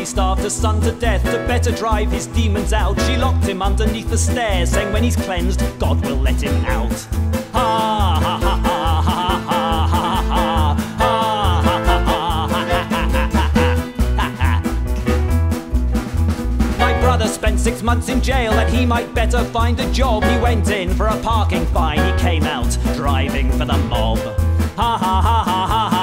he starved her son to death. To better drive his demons out, she locked him underneath the stairs, saying when he's cleansed, God will let him out. Ha ha ha ha ha ha ha ha ha. My brother spent 6 months in jail that he might better find a job. He went in for a parking fine, he came out driving for the mob. Ha ha ha ha ha.